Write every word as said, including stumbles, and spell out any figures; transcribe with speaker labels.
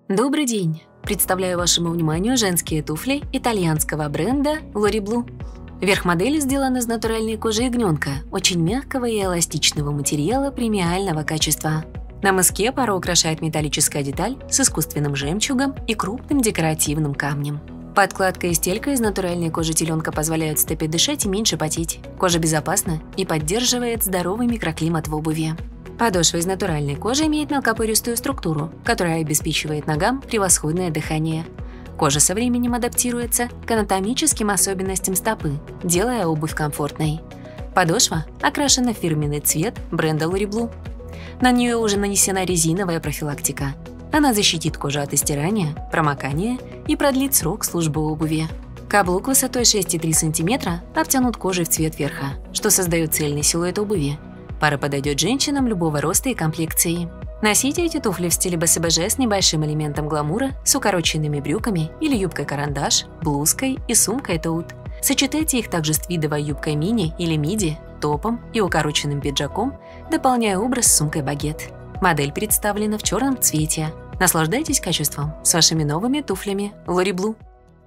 Speaker 1: Добрый день! Представляю вашему вниманию женские туфли итальянского бренда Lori Blue. Верх модели сделан из натуральной кожи ягненка, очень мягкого и эластичного материала премиального качества. На мыске пару украшает металлическая деталь с искусственным жемчугом и крупным декоративным камнем. Подкладка и стелька из натуральной кожи теленка позволяют стопе дышать и меньше потеть. Кожа безопасна и поддерживает здоровый микроклимат в обуви. Подошва из натуральной кожи имеет мелкопористую структуру, которая обеспечивает ногам превосходное дыхание. Кожа со временем адаптируется к анатомическим особенностям стопы, делая обувь комфортной. Подошва окрашена в фирменный цвет бренда Lori Blue. На нее уже нанесена резиновая профилактика. Она защитит кожу от истирания, промокания и продлит срок службы обуви. Каблук высотой шесть и три сантиметра обтянут кожей в цвет верха, что создает цельный силуэт обуви. Пара подойдет женщинам любого роста и комплекции. Носите эти туфли в стиле бэ эс бэ жэ с небольшим элементом гламура, с укороченными брюками или юбкой-карандаш, блузкой и сумкой-тоут. Сочетайте их также с твидовой юбкой мини или миди, топом и укороченным пиджаком, дополняя образ с сумкой-багет. Модель представлена в черном цвете. Наслаждайтесь качеством с вашими новыми туфлями Lori Blue.